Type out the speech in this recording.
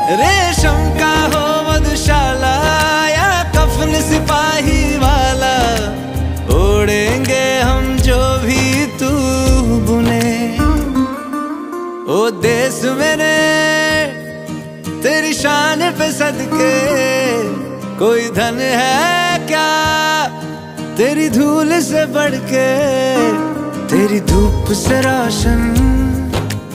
रेशम का हो मधुशाला या कफन सिपाही वाला, ओढ़ेंगे हम जो भी तू बुने। ओ देश मेरे तेरी शान पे सदके, कोई धन है क्या तेरी धूल से बढ़ के, तेरी धूप से रोशन